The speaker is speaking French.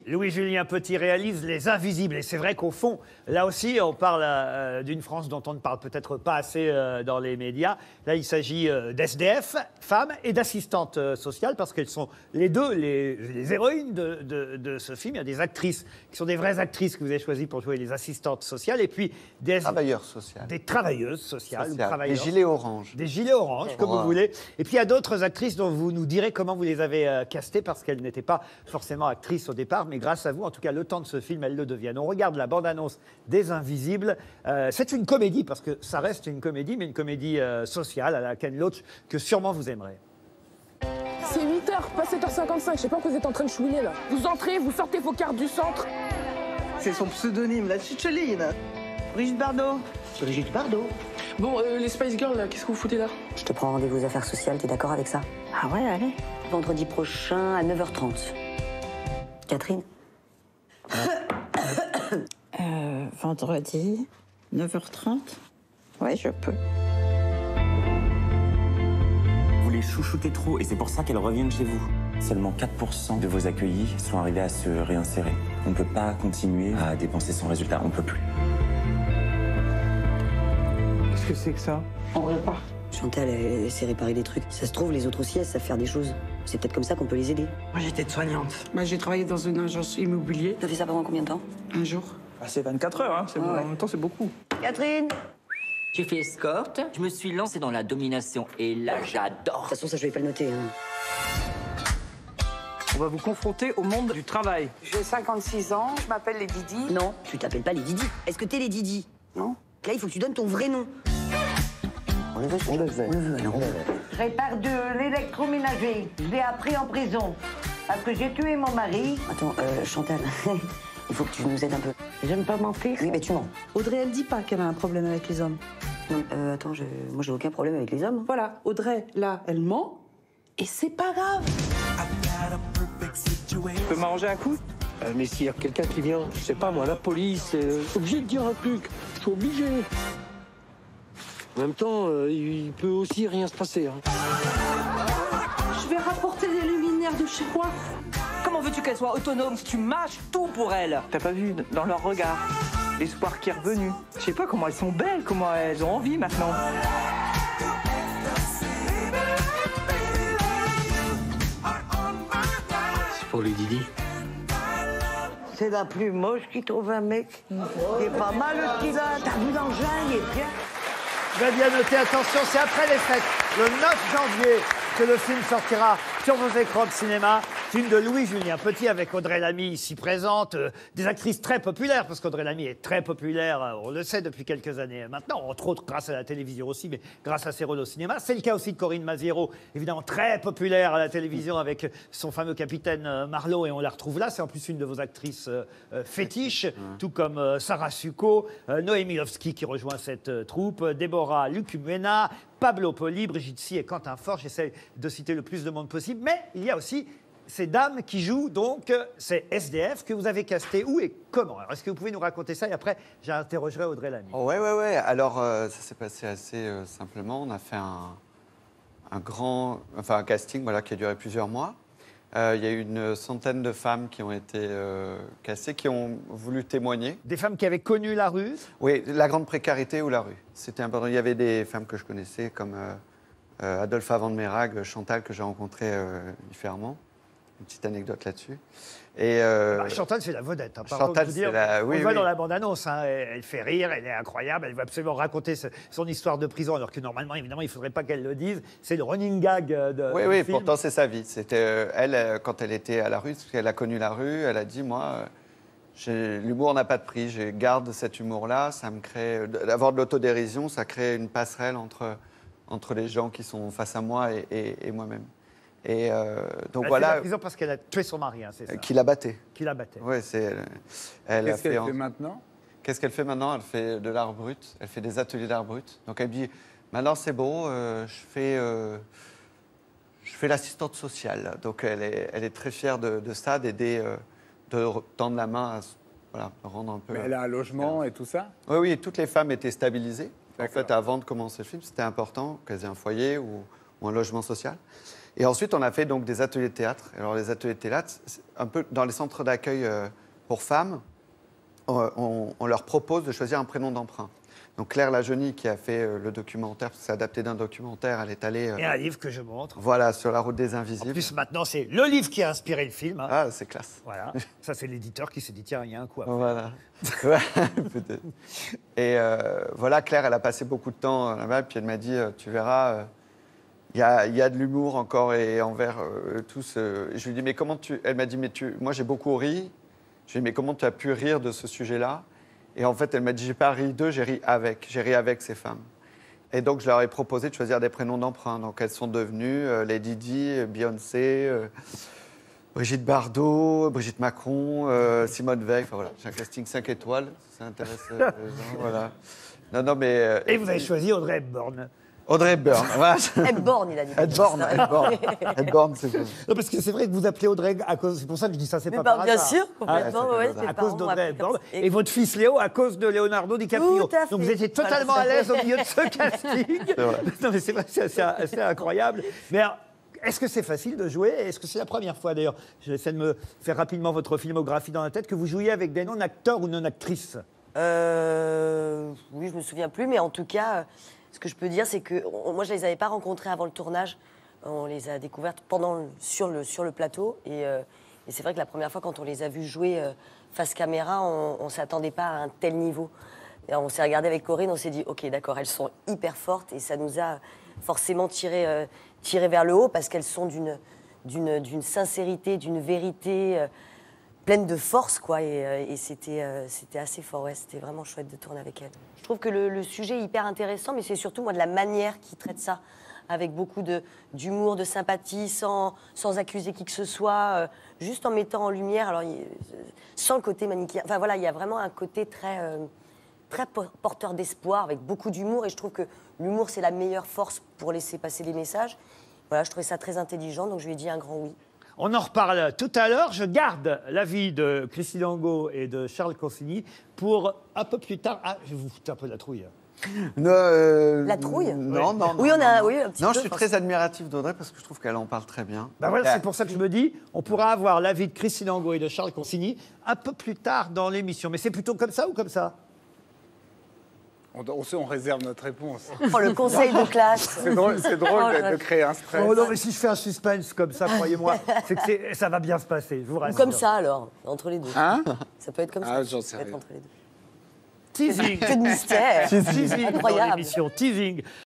Louis-Julien Petit réalise Les Invisibles. Et c'est vrai qu'au fond, là aussi, on parle d'une France dont on ne parle peut-être pas assez dans les médias. Là, il s'agit d'SDF, femmes et d'assistantes sociales, parce qu'elles sont les deux les héroïnes de ce film. Il y a des actrices qui sont des vraies actrices que vous avez choisies pour jouer les assistantes sociales. Et puis des travailleurs sociaux. Des travailleuses sociales. Ou travailleurs. Des gilets orange. Des gilets orange, comme vous voulez. Et puis il y a d'autres actrices dont vous nous direz comment vous les avez castées, parce qu'elles n'étaient pas forcément actrices au départ, mais grâce à vous, en tout cas, le temps de ce film, elles le deviennent. On regarde la bande-annonce des Invisibles. C'est une comédie, parce que ça reste une comédie, mais une comédie sociale à la Ken Loach, que sûrement vous aimerez. C'est 8h, pas 7h55, je sais pas quoi vous êtes en train de chouiner là. Vous entrez, vous sortez vos cartes du centre. C'est son pseudonyme, la Chicheline. Brigitte Bardot. Brigitte Bardot. Bon, les Spice Girls là, qu'est-ce que vous foutez là? Je te prends rendez-vous aux affaires sociales, t'es d'accord avec ça? Ah ouais, allez. Vendredi prochain à 9h30. Catherine? Vendredi, 9h30. Ouais, je peux. Vous les chouchoutez trop et c'est pour ça qu'elles reviennent chez vous. Seulement 4% de vos accueillis sont arrivés à se réinsérer. On ne peut pas continuer à dépenser sans résultat, on ne peut plus. Qu'est-ce que c'est que ça? On repart. Chantal, elle sait réparer des trucs. Ça se trouve, les autres aussi, elles savent faire des choses. C'est peut-être comme ça qu'on peut les aider. Moi, j'étais aide-soignante. J'ai travaillé dans une agence immobilière. T'as fait ça pendant combien de temps? Un jour. C'est 24 heures, hein. En même temps, c'est beaucoup. Catherine? J'ai fait escorte, je me suis lancé dans la domination et là j'adore. De toute façon, ça, je vais pas le noter. Hein. On va vous confronter au monde du travail. J'ai 56 ans, je m'appelle les Didi. Non, tu t'appelles pas les Didi. Est-ce que t'es les Didi? Non. Là, il faut que tu donnes ton vrai nom. On le veut, alors. Je répare de l'électroménager. Je l'ai appris en prison. Parce que j'ai tué mon mari. Attends, Chantal, il faut que tu nous aides un peu. J'aime pas mentir. Oui, mais tu mens. Audrey, elle dit pas qu'elle a un problème avec les hommes. Non, attends, moi, j'ai aucun problème avec les hommes. Voilà, Audrey, là, elle ment. Et c'est pas grave. Tu peux m'arranger un coup? Mais s'il y a quelqu'un qui vient, je sais pas moi, la police, je suis obligé de dire un truc. Je suis obligé. En même temps, il peut aussi rien se passer. Hein. Je vais rapporter les luminaires de chez moi. Comment veux-tu qu'elle soit autonome si tu mâches tout pour elle? T'as pas vu dans leur regard l'espoir qui est revenu. Je sais pas comment elles sont belles, comment elles ont envie maintenant. C'est pour les Didi. C'est la plus moche qui trouve un mec. Il est pas mal ce qu'il a. T'as vu l'engin, il est bien. Vous avez bien noté, attention, c'est après les fêtes, le 9 janvier, que le film sortira sur vos écrans de cinéma. Film de Louis-Julien Petit avec Audrey Lamy ici présente, des actrices très populaires, parce qu'Audrey Lamy est très populaire, on le sait depuis quelques années maintenant, entre autres grâce à la télévision aussi, mais grâce à ses rôles au cinéma. C'est le cas aussi de Corinne Maziero, évidemment très populaire à la télévision avec son fameux capitaine Marlowe, et on la retrouve là. C'est en plus une de vos actrices fétiches, tout comme Sarah Succo, Noémie Lovski qui rejoint cette troupe, Déborah Lucumena, Pablo Poli, Brigitte Si et Quentin Fort. J'essaie de citer le plus de monde possible, mais il y a aussi ces dames qui jouent donc ces SDF que vous avez castés. Où et comment? Alors, est-ce que vous pouvez nous raconter ça? Et après, j'interrogerai Audrey Lamy. Oh, ouais. Alors, ça s'est passé assez simplement. On a fait un casting voilà, qui a duré plusieurs mois. Il y a eu une centaine de femmes qui ont été cassées, qui ont voulu témoigner. Des femmes qui avaient connu la rue? Oui, la grande précarité ou la rue. C'était important. Il y avait des femmes que je connaissais, comme Adolphe Van Meirag, Chantal, que j'ai rencontrée différemment. Une petite anecdote là-dessus. Et Chantal, c'est la vedette. Hein, Chantal, c'est la... On le voit dans la bande-annonce. Hein, elle fait rire, elle est incroyable. Elle va absolument raconter son histoire de prison, alors que normalement, évidemment, il ne faudrait pas qu'elle le dise. C'est le running gag du Oui, film. pourtant, c'est sa vie. C'était elle, quand elle était à la rue, parce qu'elle a connu la rue, elle a dit, moi, l'humour n'a pas de prix. Je garde cet humour-là. Ça me crée... D'avoir de l'autodérision, ça crée une passerelle entre les gens qui sont face à moi et moi-même. Et donc elle voilà. Elle est en prison parce qu'elle a tué son mari, hein, c'est ça. Qui la battait. Qui la battait. Oui, c'est. Qu'est-ce qu'elle fait maintenant? Qu'est-ce qu'elle fait maintenant? Elle fait de l'art brut. Elle fait des ateliers d'art brut. Donc elle me dit, maintenant c'est beau, je fais l'assistante sociale. Donc elle est très fière de ça, d'aider, de tendre la main, à rendre un peu. Mais elle a un logement et tout ça? Oui, toutes les femmes étaient stabilisées. En fait, avant de commencer le film, c'était important qu'elles aient un foyer ou un logement social. Et ensuite, on a fait donc des ateliers de théâtre. Alors, les ateliers de théâtre, c'est un peu dans les centres d'accueil pour femmes, on leur propose de choisir un prénom d'emprunt. Donc Claire Lajeunie, qui a fait le documentaire, parce que c'est adapté d'un documentaire, elle est allée... Et un livre que je montre. Voilà, sur la route des invisibles. En plus, maintenant, c'est le livre qui a inspiré le film. Hein. Ah, c'est classe. Voilà. Ça, c'est l'éditeur qui s'est dit, tiens, il y a un coup à faire. Voilà. Peut-être. Et voilà, Claire, elle a passé beaucoup de temps là-bas, puis elle m'a dit, tu verras, il y a de l'humour encore et envers tous. Je lui ai dit, mais comment tu... Elle m'a dit, moi, j'ai beaucoup ri. Je lui ai dit, mais comment tu as pu rire de ce sujet-là? Et en fait, elle m'a dit, j'ai pas ri d'eux, j'ai ri avec ces femmes. Et donc, je leur ai proposé de choisir des prénoms d'emprunt. Donc, elles sont devenues Lady Di, Beyoncé, Brigitte Bardot, Brigitte Macron, Simone Veil. Enfin, voilà, j'ai un casting 5 étoiles, ça intéresse les gens, voilà. Non, mais... Et vous avez choisi Audrey Hepburn. Audrey Hepburn, voilà. Hepburn, il a dit. Hepburn, c'est bon. Non, parce que c'est vrai que vous appelez Audrey à cause... C'est pour ça que je dis ça, c'est pas par bien hasard. sûr, complètement, À cause d'Audrey Hepburn. Et votre fils Léo à cause de Leonardo DiCaprio. Tout à fait. Donc vous étiez totalement à l'aise au milieu de ce casting. Non, mais c'est vrai, c'est assez incroyable. Mais alors, est-ce que c'est facile de jouer? Est-ce que c'est la première fois, d'ailleurs, j'essaie de me faire rapidement votre filmographie dans la tête, que vous jouiez avec des non-acteurs ou non-actrices? Oui, je me souviens plus, mais en tout cas, ce que je peux dire, c'est que moi, je les avais pas rencontrés avant le tournage. On les a découvertes sur le plateau. Et c'est vrai que la première fois, quand on les a vus jouer face caméra, on ne s'attendait pas à un tel niveau. Et on s'est regardé avec Corinne, on s'est dit, OK, d'accord, elles sont hyper fortes. Et ça nous a forcément tiré vers le haut, parce qu'elles sont d'une sincérité, d'une vérité pleine de force, quoi. Et c'était assez fort, ouais. C'était vraiment chouette de tourner avec elles. Je trouve que le sujet est hyper intéressant, mais c'est surtout, moi, de la manière qu'ils traitent ça, avec beaucoup d'humour, de sympathie, sans accuser qui que ce soit, juste en mettant en lumière, alors, sans le côté manichéen. Enfin, voilà, il y a vraiment un côté très porteur d'espoir, avec beaucoup d'humour, et je trouve que l'humour, c'est la meilleure force pour laisser passer les messages. Voilà, je trouvais ça très intelligent, donc je lui ai dit un grand oui. On en reparle tout à l'heure. Je garde l'avis de Christine Angot et de Charles Consigny pour un peu plus tard. Ah, je vais vous foutre un peu de la trouille. La trouille? Non. Oui, on a un petit peu. Je suis très admiratif d'Audrey parce que je trouve qu'elle en parle très bien. Ben voilà, c'est pour ça que je me dis, on pourra avoir l'avis de Christine Angot et de Charles Consigny un peu plus tard dans l'émission. Mais c'est plutôt comme ça ou comme ça? On réserve notre réponse. Oh, le conseil de classe. C'est drôle de créer un stress. Oh non, mais si je fais un suspense comme ça, croyez-moi, c'est que ça va bien se passer, je vous rassure. Ou comme ça, alors, entre les deux. Hein? Ça peut être comme ça. Ah, j'en sais rien. Entre les deux. Teasing. Que de mystère. Teasing dans Incroyable. l'émission. Teasing.